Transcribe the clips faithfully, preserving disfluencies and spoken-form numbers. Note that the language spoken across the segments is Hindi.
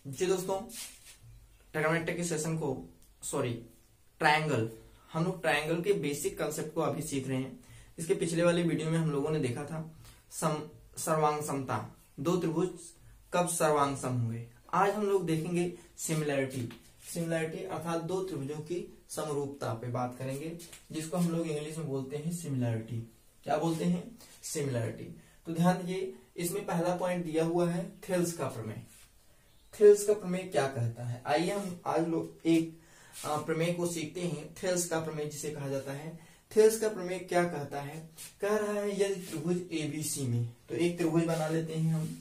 जी दोस्तों, ट्रिग्नोमेट्री के सेशन को सॉरी ट्रायंगल हम लोग ट्रायंगल के बेसिक कंसेप्ट को अभी सीख रहे हैं। इसके पिछले वाले वीडियो में हम लोगों ने देखा था सम सर्वांग समता, दो त्रिभुज कब सर्वांग सम होंगे। आज हम लोग देखेंगे सिमिलैरिटी सिमिलैरिटी अर्थात दो त्रिभुजों की समरूपता पे बात करेंगे, जिसको हम लोग इंग्लिश में बोलते हैं सिमिलैरिटी। क्या बोलते हैं? सिमिलैरिटी। तो ध्यान दीजिए, इसमें पहला पॉइंट दिया हुआ है थेल्स का प्रमेय। थेल्स का प्रमेय क्या कहता है? आइए हम आज लोग एक प्रमेय को सीखते हैं। थेल्स का प्रमेय जिसे कहा जाता है, थेल्स का प्रमेय क्या कहता है? कह रहा है यदि त्रिभुज एबीसी में, तो एक त्रिभुज बना लेते हैं हम।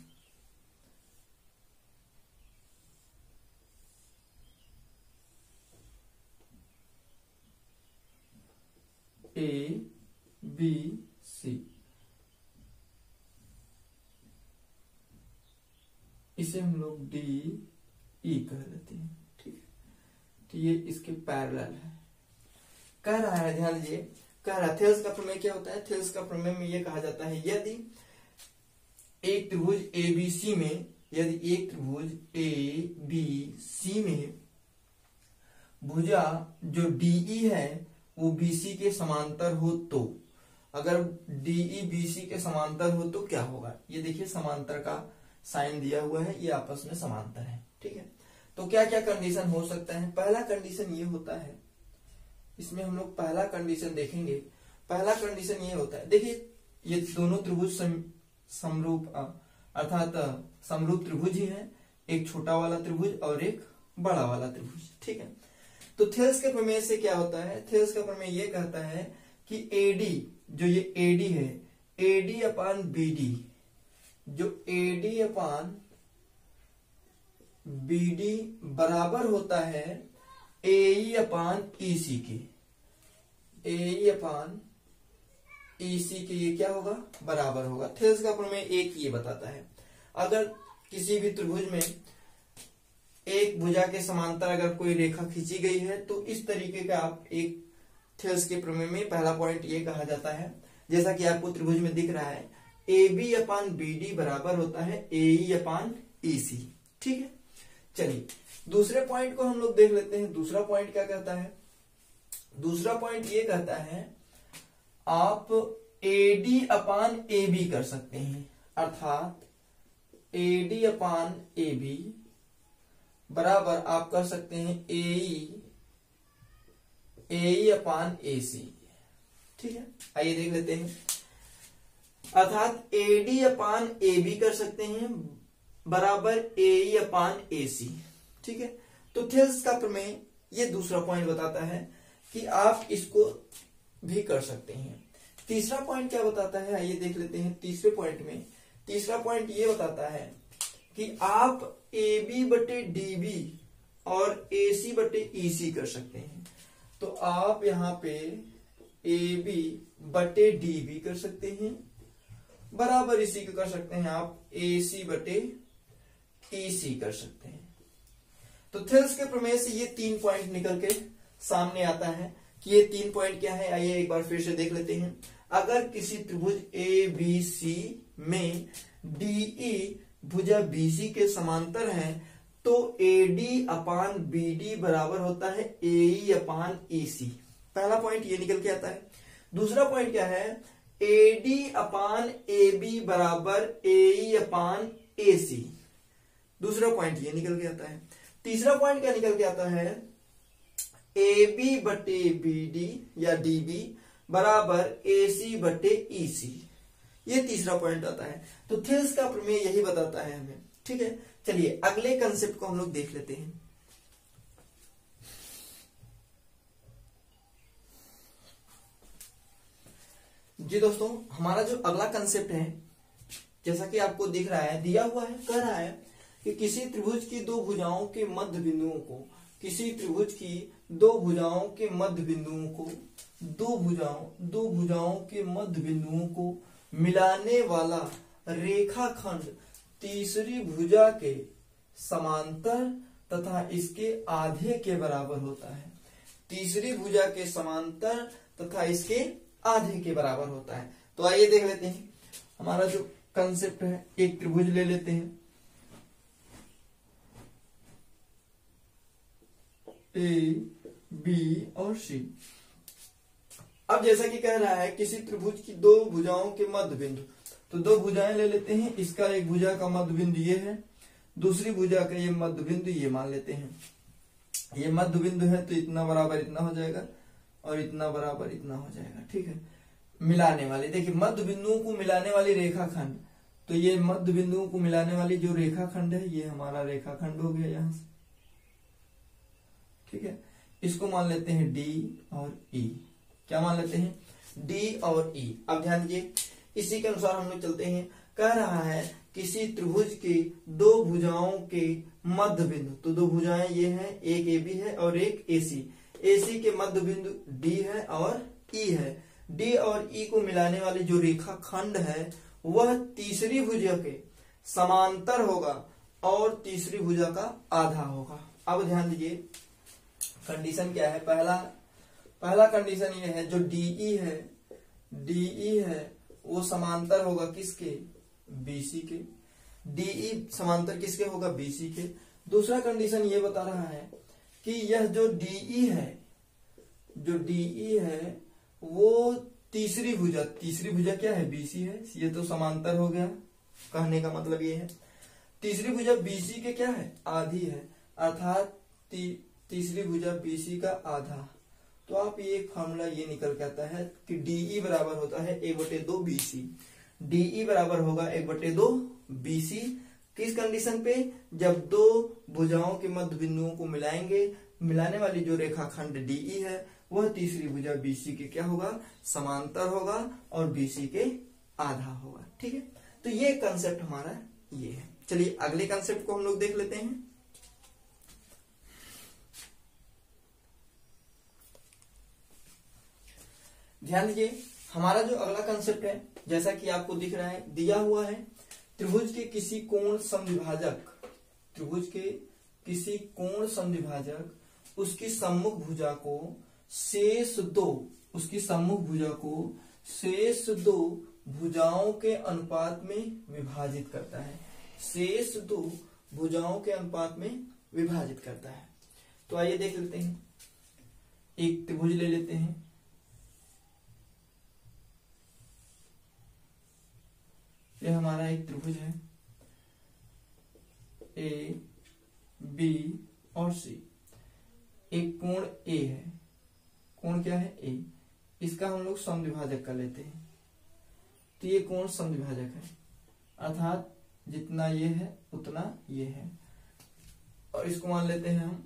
ए बी सी, इसे हम लोग डी ई कह लेते हैं। ठीक है, तो ये इसके पैरेलल है। कह रहा है, ध्यान दीजिए, कह रहा है थेल्स का प्रमेय क्या होता है? थेल्स का प्रमेय में यह कहा जाता है यदि एक त्रिभुज ए बी सी में यदि एक त्रिभुज ए बी सी में भुजा जो डीई है वो बीसी के समांतर हो, तो अगर डीई बीसी के समांतर हो तो क्या होगा? ये देखिए समांतर का साइन दिया हुआ है, ये आपस में समांतर है। ठीक है, तो क्या क्या कंडीशन हो सकता है? पहला कंडीशन ये होता है, इसमें हम लोग पहला कंडीशन देखेंगे। पहला कंडीशन ये होता है, देखिए ये दोनों त्रिभुज सम, समरूप अर्थात समरूप त्रिभुज ही है, एक छोटा वाला त्रिभुज और एक बड़ा वाला त्रिभुज। ठीक है, तो थेल्स के प्रमेय से क्या होता है? थेल्स का प्रमेय ये कहता है कि एडी, जो ये एडी है, एडी अपान बीडी, जो एडी अपान बीडी बराबर होता है एई अपान ईसी के। एई अपान ईसी के ये क्या होगा? बराबर होगा। थेल्स का प्रमेय एक ये बताता है, अगर किसी भी त्रिभुज में एक भुजा के समांतर अगर कोई रेखा खींची गई है तो इस तरीके का आप एक थेल्स के प्रमेय में पहला पॉइंट ये कहा जाता है, जैसा कि आपको त्रिभुज में दिख रहा है, A B upon B D बराबर होता है ए अपान ई सी। ठीक है, चलिए दूसरे पॉइंट को हम लोग देख लेते हैं। दूसरा पॉइंट क्या कहता है? दूसरा पॉइंट ये कहता है आप A D upon A B कर सकते हैं, अर्थात A D upon A B बराबर आप कर सकते हैं ए ए अपान ए सी। ठीक है, आइए देख लेते हैं, अर्थात A D upon A B कर सकते हैं बराबर ए अपान ए सी। ठीक है, तो थेल्स का प्रमेय ये दूसरा पॉइंट बताता है कि आप इसको भी कर सकते हैं। तीसरा पॉइंट क्या बताता है? आइए देख लेते हैं। तीसरे पॉइंट में तीसरा पॉइंट ये बताता है कि आप ए बी बटे डी बी और ए सी बटे ई सी कर सकते हैं। तो आप यहाँ पे ए बी बटे डी बी कर सकते हैं बराबर इसी को कर सकते हैं आप ए सी बटे ई सी कर सकते हैं। तो थेल्स के प्रमेय से ये तीन पॉइंट निकल के सामने आता है कि ये तीन पॉइंट क्या है। आइए एक बार फिर से देख लेते हैं। अगर किसी त्रिभुज ए बी सी में डीई भुजा बीसी के समांतर है तो एडी अपान बीडी बराबर होता है ए अपान ई सी। पहला पॉइंट ये निकल के आता है। दूसरा पॉइंट क्या है? एडी अपान ए बी बराबर ए अपान ए सी। दूसरा पॉइंट ये निकल के आता है। तीसरा पॉइंट क्या निकल के आता है? ए बी बटे बी डी या डी बी बराबर ए सी बटे ई सी। ये तीसरा पॉइंट आता है। तो थेल्स का प्रमेय यही बताता है हमें। ठीक है, चलिए अगले कंसेप्ट को हम लोग देख लेते हैं। जी दोस्तों, हमारा जो अगला कंसेप्ट है, जैसा कि आपको दिख रहा है, दिया हुआ है, कह रहा है कि किसी त्रिभुज की दो भुजाओं के मध्य बिंदुओं को किसी त्रिभुज की दो भुजाओं के मध्य बिंदुओं को दो भुजाओं दो भुजाओं के मध्य बिंदुओं को मिलाने वाला रेखाखंड तीसरी भुजा के समांतर तथा इसके आधे के बराबर होता है। तीसरी भुजा के समांतर तथा इसके आधे के बराबर होता है। तो आइए देख लेते हैं हमारा जो कंसेप्ट है। एक त्रिभुज ले लेते हैं, ए बी और सी। अब जैसा कि कह रहा है किसी त्रिभुज की दो भुजाओं के मध्य बिंदु, तो दो भुजाएं ले लेते हैं। इसका एक भुजा का मध्य बिंदु ये है, दूसरी भुजा का ये मध्य बिंदु ये मान लेते हैं। ये मध्य बिंदु है तो इतना बराबर इतना हो जाएगा और इतना बराबर इतना हो जाएगा। ठीक है, मिलाने वाली, देखिए मध्य बिंदुओं को मिलाने वाली रेखाखंड, तो ये मध्य बिंदुओं को मिलाने वाली जो रेखाखंड है ये हमारा रेखाखंड हो गया यहां से। ठीक है, इसको मान लेते हैं डी और ई। क्या मान लेते हैं? डी और ई। अब ध्यान दीजिए, इसी के अनुसार हम लोग चलते हैं। कह रहा है किसी त्रिभुज के दो भुजाओं के मध्य बिंदु, तो दो भुजाएं ये हैं, एक ए बी है और एक ए सी। ए सी के मध्य बिंदु डी है और ई है। डी और ई को मिलाने वाली जो रेखाखंड है वह तीसरी भुजा के समांतर होगा और तीसरी भुजा का आधा होगा। अब ध्यान दीजिए, कंडीशन क्या है? पहला पहला कंडीशन ये है, जो डीई है डीई है वो समांतर होगा किसके? बीसी के। डीई समांतर किसके होगा? बीसी के। दूसरा कंडीशन ये बता रहा है कि यह जो डीई है जो डीई है वो तीसरी भुजा, तीसरी भुजा क्या है? बीसी है। ये तो समांतर हो गया, कहने का मतलब ये है। तीसरी भुजा बीसी के क्या है? आधी है, अर्थात ती, तीसरी भुजा बीसी का आधा। तो आप ये एक फॉर्मूला ये निकल के आता है कि डीई बराबर होता है एक बटे दो बीसी। डीई बराबर होगा एक बटे दो बीसी। किस कंडीशन पे? जब दो भुजाओं के मध्य बिंदुओं को मिलाएंगे, मिलाने वाली जो रेखाखंड डीई है वह तीसरी भुजा बीसी के क्या होगा? समांतर होगा और बीसी के आधा होगा। ठीक है, तो ये कंसेप्ट हमारा ये है। चलिए अगले कंसेप्ट को हम लोग देख लेते हैं। ध्यान दीजिए, हमारा जो अगला कंसेप्ट है, जैसा कि आपको दिख रहा है, दिया हुआ है त्रिभुज के किसी कोण समद्विभाजक, त्रिभुज के किसी कोण समद्विभाजक उसकी सम्मुख भुजा को शेष दो उसकी सम्मुख भुजा को शेष दो भुजाओं के अनुपात में विभाजित करता है। शेष दो भुजाओं के अनुपात में विभाजित करता है। तो आइए देख लेते हैं। एक त्रिभुज ले लेते हैं, ये हमारा एक त्रिभुज है, ए बी और सी। एक कोण ए है, कोण क्या है? ए। इसका हम लोग समद्विभाजक कर लेते हैं, तो ये कोण समद्विभाजक है, अर्थात जितना ये है उतना ये है। और इसको मान लेते हैं हम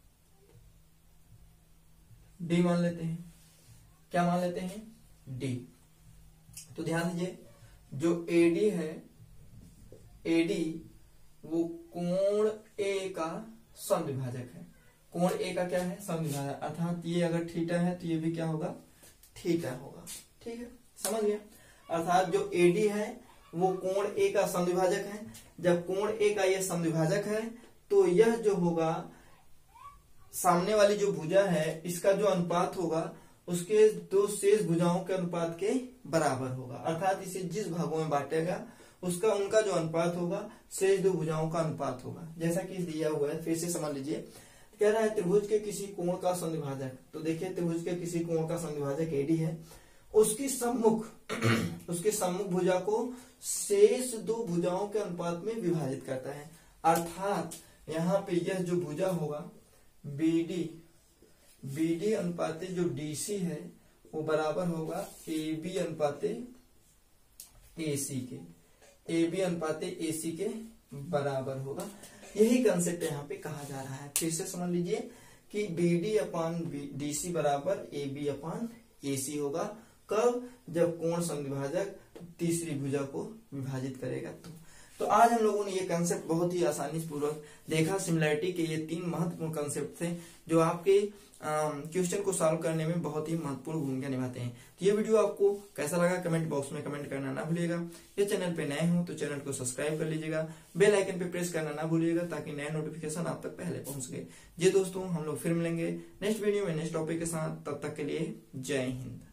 डी मान लेते हैं। क्या मान लेते हैं? डी। तो ध्यान दीजिए, जो एडी है, एडी वो कोण ए का समद्विभाजक है। कोण ए का क्या है? समद्विभाजक, अर्थात ये अगर थीटा है तो ये भी क्या होगा? थीटा होगा। ठीक है, समझ गया? अर्थात जो एडी है वो कोण ए का समद्विभाजक है। जब कोण ए का ये समद्विभाजक है तो यह जो होगा, सामने वाली जो भुजा है इसका जो अनुपात होगा उसके दो शेष भुजाओं के अनुपात के बराबर होगा। अर्थात इसे जिस भागों में बांटेगा उसका उनका जो अनुपात होगा शेष दो भुजाओं का अनुपात होगा। जैसा कि दिया हुआ है, फिर से समझ लीजिए। कह रहा है त्रिभुज के किसी कोण का समद्विभाजक, तो देखिए त्रिभुज के किसी कोण का समद्विभाजक एडी है, उसकी सम्मुख उसके सम्मुख भुजा को शेष दो भुजाओं के अनुपात में विभाजित करता है। अर्थात यहाँ पे यह जो भुजा होगा बीडी, बीडी अनुपाते जो डीसी है वो बराबर होगा ए बी अनुपाते एसी के, ए बी अनुपाते एसी के बराबर होगा। यही कंसेप्ट यहाँ पे कहा जा रहा है। फिर से समझ लीजिए कि बीडी अपान डीसी बराबर ए बी अपान एसी होगा। कब? जब कोण समद्विभाजक तीसरी भुजा को विभाजित करेगा। तो तो आज हम लोगों ने ये कंसेप्ट बहुत ही आसानी पूर्वक देखा। सिमिलरिटी के ये तीन महत्वपूर्ण कंसेप्ट थे जो आपके क्वेश्चन को सॉल्व करने में बहुत ही महत्वपूर्ण भूमिका निभाते हैं। तो ये वीडियो आपको कैसा लगा कमेंट बॉक्स में कमेंट करना ना भूलिएगा। ये चैनल पे नए हो तो चैनल को सब्सक्राइब कर लीजिएगा, बेल आइकन पे प्रेस करना ना भूलिएगा ताकि नया नोटिफिकेशन आप तक पहले पहुंच गए। जी दोस्तों, हम लोग फिर मिलेंगे नेक्स्ट वीडियो में नेक्स्ट टॉपिक के साथ। तब तक के लिए जय हिंद।